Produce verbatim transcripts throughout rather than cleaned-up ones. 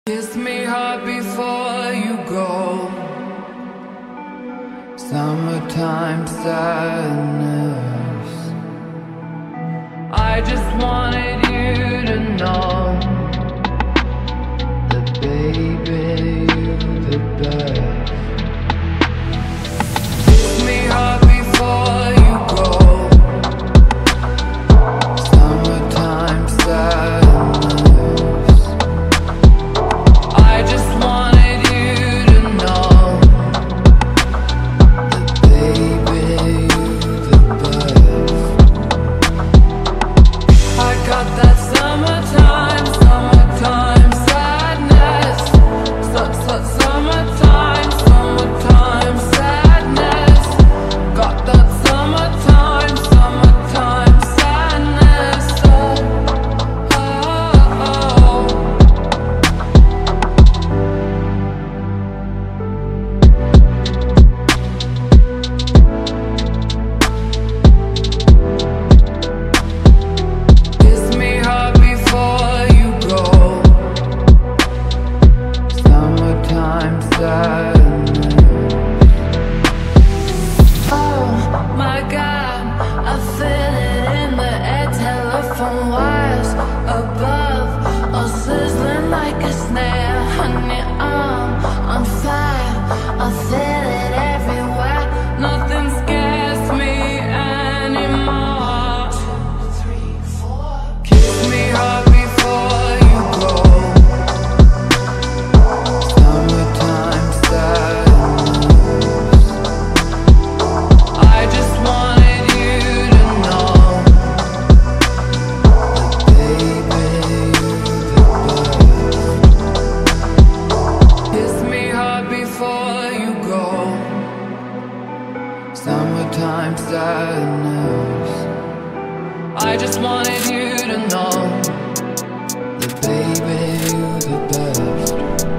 Kiss me hard before you go. Summertime sadness. I just wanted you to know that, baby, you're the best. Kiss me hard before you go. Summertime sadness. Summertime sadness. I just wanted you to know that, baby, you're the best.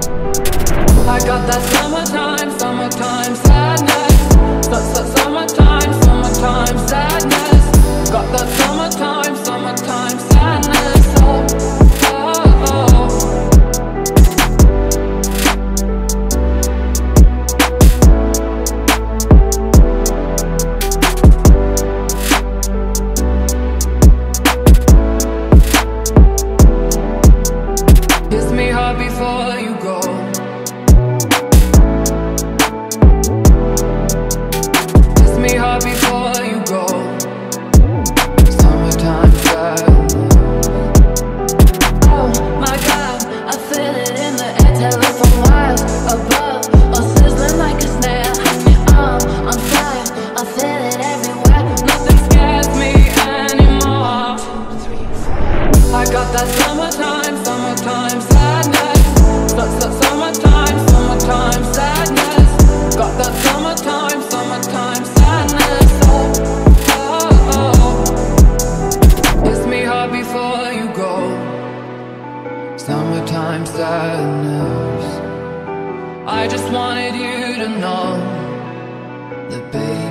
I got that summertime, summertime sadness. Summertime, summertime sadness. Got that summertime, summertime sadness. Oh, oh, oh. Kiss me hard before you go. Kiss me hard before you go. Summertime sadness. Oh my God, I feel it in the air, telephone wires above, or sizzling like a snare. Honey, I'm on fire, I feel it everywhere. Nothing scares me anymore. I got that summertime, summertime sadness. Summertime, summertime sadness. Got that summertime, summertime sadness. Oh, oh, oh. Kiss me hard before you go. Summertime sadness. I just wanted you to know that, baby,